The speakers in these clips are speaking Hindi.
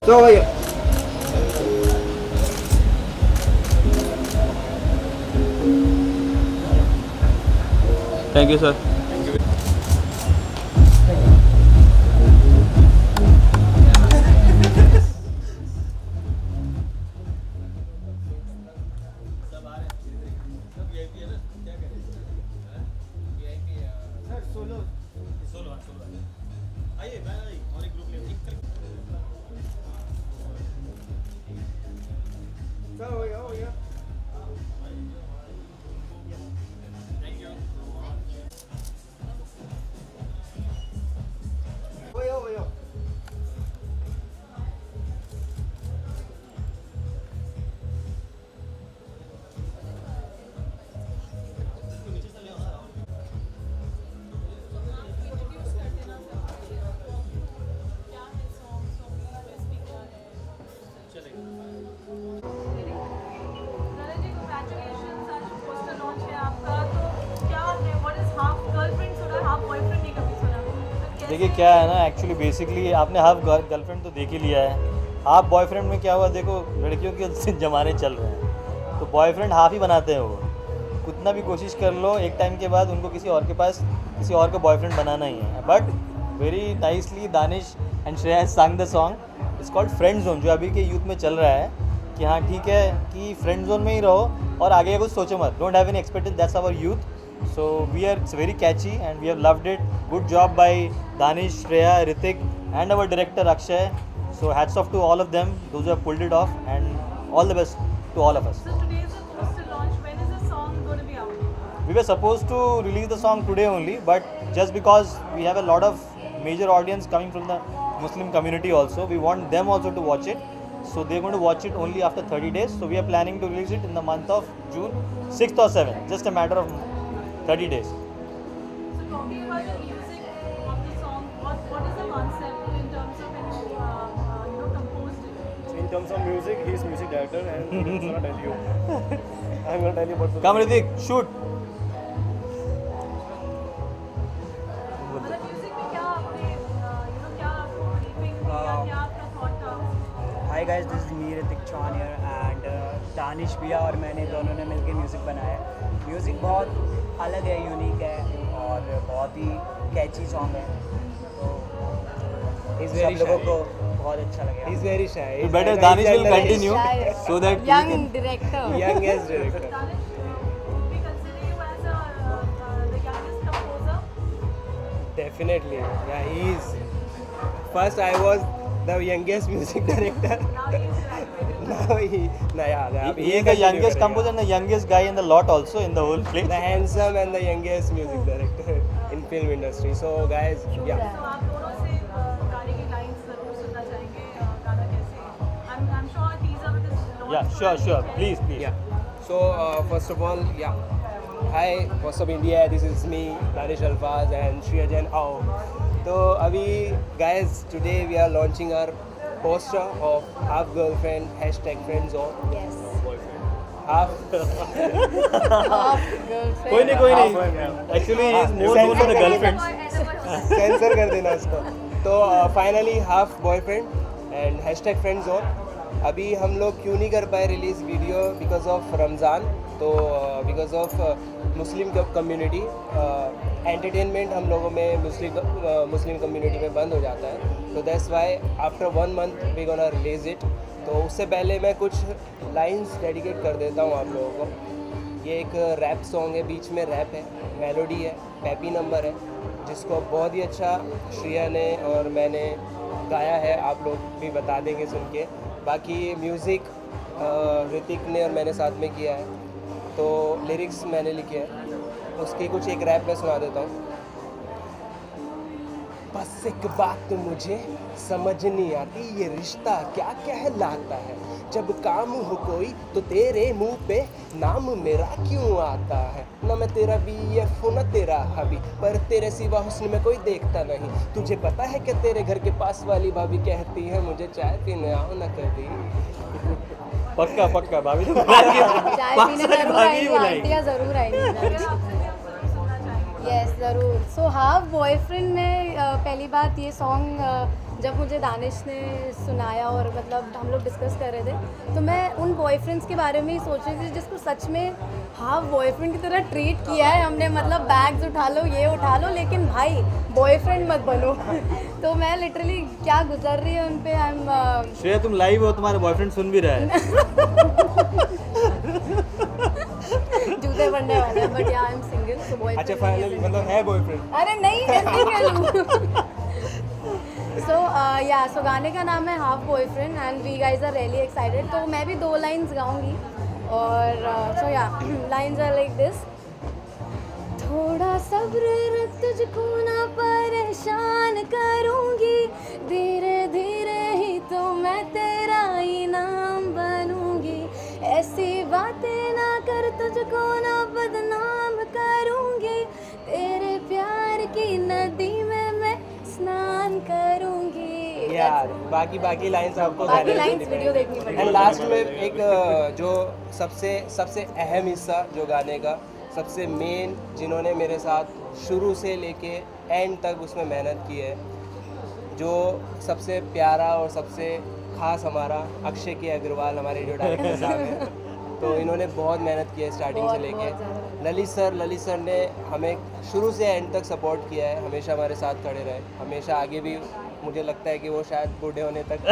So Thank you, sir. देखिए क्या है ना, एक्चुअली बेसिकली आपने हाफ गर्लफ्रेंड तो देख ही लिया है। हाफ बॉयफ्रेंड में क्या हुआ, देखो लड़कियों के ज़माने चल रहे हैं तो बॉयफ्रेंड हाफ ही बनाते हैं वो। कितना भी कोशिश कर लो, एक टाइम के बाद उनको किसी और के पास किसी और का बॉयफ्रेंड बनाना ही है। But very nicely Danish and Shreya sang the song it's called friend zone, जो अभी के यूथ में चल रहा है कि हाँ ठीक है कि फ्रेंड जोन में ही रहो और आगे कुछ सोचो मत, don't have any expectation, that's our youth. So it's very catchy and we have loved it. Good job by Danish, Shreya, Ritik and our director Akshay. So hats off to all of them, those who have pulled it off, and all the best to all of us. So today is the poster launch. When is the song going to be out? We were supposed to release the song today only, but just because we have a lot of major audience coming from the Muslim community also, we want them also to watch it. So they're going to watch it only after 30 days. So we are planning to release it in the month of June 6th or 7th. Just a matter of 30 days. So talking about the music of the song, what is the concept in terms of when you composed it? So in terms of music, he is music director and he's gonna tell you. I'm gonna tell you about the Come Ritik, shoot. मतलब म्यूजिक में क्या आपने क्या आपको briefing या क्या आपका thought था? Hi guys, this is me Ritik Chauhan here and Danish भैया और मैंने दोनों ने मिलकर म्यूज़िक बनाया है। म्यूज़िक बहुत अलग है, यूनिक है और बहुत ही कैची सॉन्ग है, तो सब लोगों को बहुत अच्छा लगेगा। he's very shy. You better Danish will continue so that we Young can. director. Youngest director. Danish, would we consider you as the youngest composer? Definitely. Yeah, he is. First I was the youngest music director. Now he is graduated. Now He is the youngest composer and the youngest guy in the lot also in the whole place. the handsome and the youngest music director in film industry. So guys, yeah. तो आप दोनों से गाने की लाइंस जरूर सुनना चाहेंगे, गाना कैसे? I'm sure teaser with this launch. Yeah, sure. Please. Yeah. So first of all, yeah. Hi, what's up India? This is me, Danish Alfaz and Shreya Jain. So abhi guys, today we are launching our poster of Half Girlfriend #friendzone. Yes. Half Half girlfriend. कोई नहीं. Actually, he is more known for the girlfriends. Censor कर देना उसको। तो finally half boyfriend and #friendzone। अभी हम लोग क्यों नहीं कर पाए release video, because of Ramzan. तो because of Muslim community entertainment हम लोगों में मुस्लिम कम्युनिटी में बंद हो जाता है, तो that's why after 1 month we gonna release it. तो उससे पहले मैं कुछ लाइंस डेडिकेट कर देता हूँ आप लोगों को। ये एक रैप सॉन्ग है, बीच में रैप है, मेलोडी है, पैपी नंबर है, जिसको बहुत ही अच्छा श्रेया ने और मैंने गाया है, आप लोग भी बता देंगे सुन के। बाकी म्यूज़िक ऋतिक ने और मैंने साथ में किया है, तो लिरिक्स मैंने लिखे हैं, उसकी कुछ एक रैप में सुना देता हूँ। बस एक बात मुझे समझ नहीं आती, ये रिश्ता क्या कहलाता है, जब काम हो कोई तो तेरे मुंह पे नाम मेरा क्यों आता है, ना मैं तेरा BF हूँ ना तेरा हबी, पर तेरे सिवा हुस्न में कोई देखता नहीं, तुझे पता है कि तेरे घर के पास वाली भाभी कहती है मुझे चाय पीने आओ ना कभी। पक्का भाभी तो चाय पीने जरूर आएंगी, आंटियाँ जरूर आएंगी। अगर आप सुनना चाहेंगे यस ज़रूर। सो हाफ बॉयफ्रेंड में पहली बात ये सॉन्ग जब मुझे दानिश ने सुनाया और मतलब हम लोग डिस्कस कर रहे थे तो मैं उन बॉयफ्रेंड्स के बारे में ही सोच रही थी जिसको सच में हाफ बॉयफ्रेंड की तरह ट्रीट किया है हमने, मतलब बैग्स उठा लो ये उठा लो, लेकिन भाई बॉयफ्रेंड मत बनो। तो मैं लिटरली क्या गुजर रही है उन पे, आई एम श्रेया तुम लाइव हो, तुम्हारा बॉयफ्रेंड सुन भी रहा है। जूते पड़ने वाले हैं, but I am single so boyfriend. अच्छा फाइनली मतलब है बॉयफ्रेंड? अरे नहीं, ऐसे कह लूँ। सो गाने का नाम है half boyfriend and we guys are really excited. तो मैं भी 2 लाइन्स गाऊंगी और सो या लाइन्स आर लाइक दिस। थोड़ा सब्र रख, तुझको ना परेशान करूंगी, धीरे धीरे ही तो मैं तेरा इनाम बनूंगी, ऐसी बातें ना कर तुझको ना बदनाम करूंगी, तेरे प्यार की नदी में मैं स्नान करूंगी। यार बाकी लाइंस आपको बाकी लाइन्स वीडियो देखनी पड़ेगी। एंड लास्ट में एक जो सबसे अहम हिस्सा जो गाने का सबसे मेन, जिन्होंने मेरे साथ शुरू से लेके एंड तक उसमें मेहनत की है, जो सबसे प्यारा और सबसे खास हमारा अक्षय के अग्रवाल, हमारे जो डायरेक्टर साहब हैं, तो इन्होंने बहुत मेहनत की है स्टार्टिंग से लेके। ललित सर ने हमें शुरू से एंड तक सपोर्ट किया है, हमेशा हमारे साथ खड़े रहे, हमेशा आगे भी। मुझे लगता है कि वो शायद बूढ़े होने तक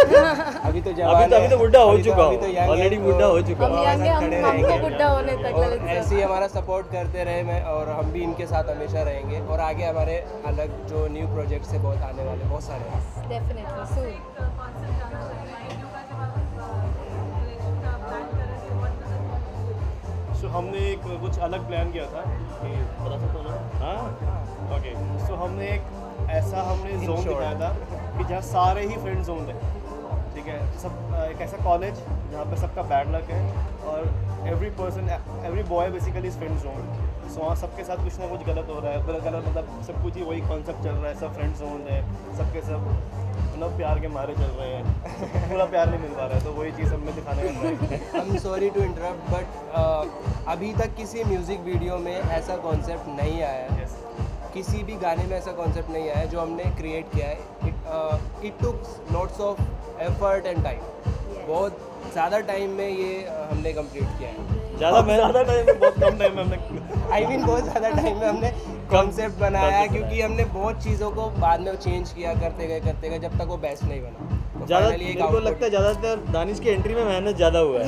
अभी तो जवान अभी तो बुढ़ा हो चुका अभी तो young है, ऑलरेडी तो बुढ़ा हो चुका हम young हैं, खड़े हमको रहेंगे। बुढ़ा होने तक और ललित सर। ऐसे ही हमारा सपोर्ट करते रहे मैं, और हम भी इनके साथ हमेशा रहेंगे। और आगे हमारे अलग जो न्यू प्रोजेक्ट से बहुत आने वाले बहुत सारे हैं। डेफिनेटली सून। कॉन्सेप्ट जाना चाहिए वीडियो का, जब आप इलेक्शन का प्लान कर रहे थे, व्हाट वाज इट? सो हमने एक कुछ अलग प्लान किया था कि बता सकता हूँ ना? हाँ ओके। सो हमने एक ऐसा जोन दिखाया था कि जहाँ सारे ही फ्रेंड जोन थे, ठीक है, सब एक ऐसा कॉलेज जहाँ पे सबका बैड लक है और every boy basically is friend zone. So वहाँ सबके साथ कुछ ना कुछ गलत हो रहा है, गलत मतलब सब कुछ ही वही कॉन्सेप्ट चल रहा है, सब फ्रेंड जोन है, सबके सब मतलब प्यार के मारे चल रहे हैं, पूरा प्यार नहीं मिल पा रहा है, तो वही चीज़ हमें दिखाने का ट्राई किया। I'm sorry to interrupt, but अभी तक किसी म्यूज़िक वीडियो में ऐसा कॉन्सेप्ट नहीं आया है। Yes. किसी भी गाने में ऐसा कॉन्सेप्ट नहीं आया है जो हमने क्रिएट किया है। It took lots of effort and time, बहुत ज़्यादा टाइम में ये हमने कंप्लीट किया है। ज़्यादा टाइम में, बहुत कम टाइम में हमने आई मीन बहुत ज़्यादा टाइम में हमने कॉन्सेप्ट बनाया है, क्योंकि हमने बहुत चीज़ों को बाद में चेंज किया करते गए जब तक वो बेस्ट नहीं बना। तो ज़्यादा finally एक मेरे को output- लगता है ज़्यादातर दानिश की एंट्री में मेहनत ज़्यादा हुआ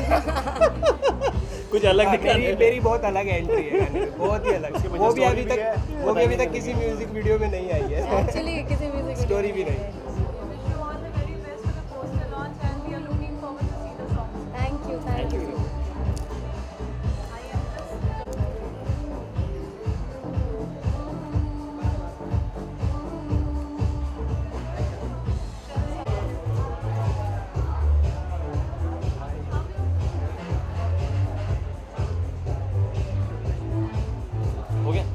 है। कुछ अलग हाँ, दिखाने मेरी बहुत अलग एंट्री है गाने में, बहुत ही अलग। उसके वो भी story अभी भी है, तक वो भी अभी तक किसी म्यूजिक वीडियो में नहीं आई है। एक्चुअली किसी म्यूजिक स्टोरी भी नहीं। Wish you all the very best for the poster launch and we are looking forward to see the song. Thank you. I am just हो गया।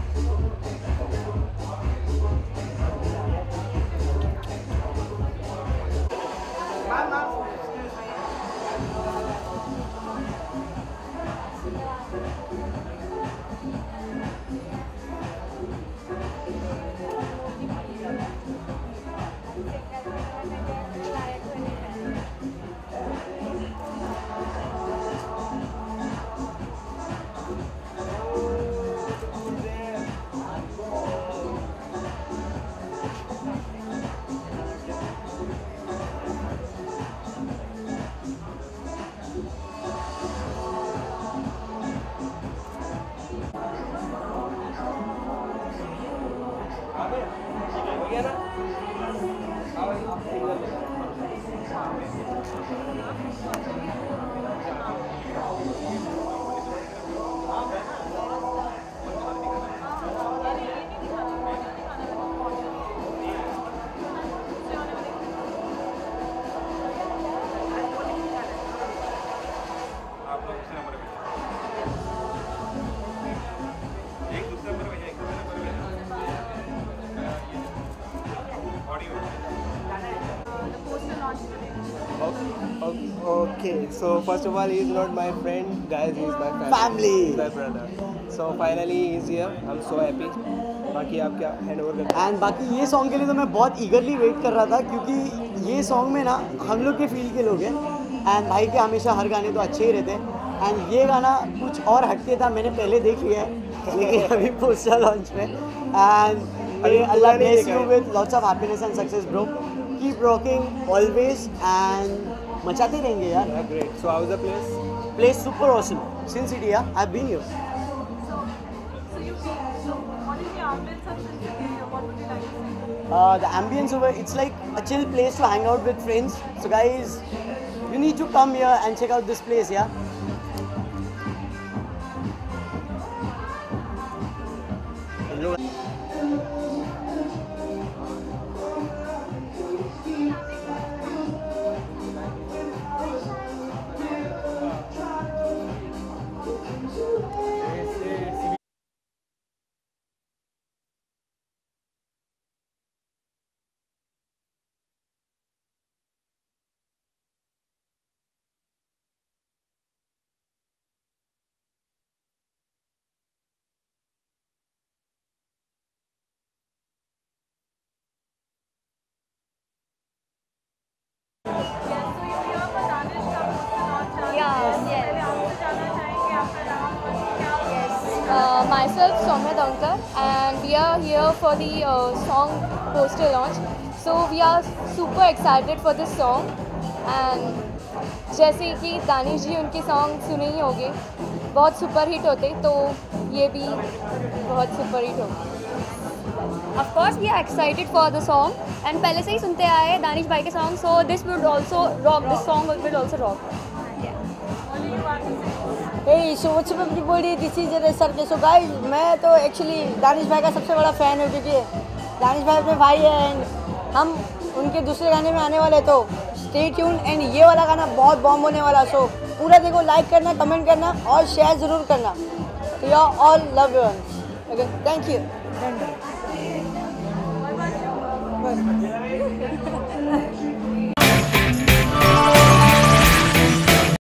हो गया ना? the poster launch today. Okay, so first of all, he is not my friend, guys. He is my family. Family. He is my brother. So finally, he is here. I'm so happy. बाकी आप क्या हैंड ओवर करते एंड बाकी ये सॉन्ग के लिए तो मैं बहुत ईगरली वेट कर रहा था, क्योंकि ये सॉन्ग में ना हम लोग के फील के लोग हैं। एंड भाई के हमेशा हर गाने तो अच्छे ही रहते हैं, एंड ये गाना कुछ और हटके था, मैंने पहले देख लिया है लेकिन अभी पोस्टर लॉन्च में। And Allah bless you with lots of happiness and success bro, keep rocking always and मचाते रहेंगे यार। Great. So how is the place? Place super awesome, sin city, I have been here. So what is the ambience of Sin City? What would you like to say? The ambience over, it's like a chill place to hang out with friends. So guys, you need to come here and check out this place, yeah? Yes, so you're here for Danish का poster launch आज। Yeah, पहले yes. आपसे जानना चाहेंगे आपका नाम और क्या Yes, myself Soumya Dhankar, and we are here for the song poster launch. So we are super excited for this song, and जैसे कि दानिश जी उनके सॉन्ग सुने ही होंगे, बहुत सुपर हिट होते, तो ये भी बहुत सुपर हिट होगा। Of course we are excited for the song, and पहले से ही सुनते आए हैं दानिश भाई के song, so this would also rock. This song will also rock. Hey, so what's up everybody? This is Sarke. So guys, मैं तो एक्चुअली दानिश भाई का सबसे बड़ा फ़ैन हूँ, क्योंकि दानिश भाई अपने भाई हैं एंड हम उनके दूसरे गाने में आने वाले, तो स्टे ट्यून। एंड ये वाला गाना बहुत बॉम्ब होने वाला, सो पूरा देखो, लाइक करना, कमेंट करना और शेयर ज़रूर करना। तो you all love you okay, thank you.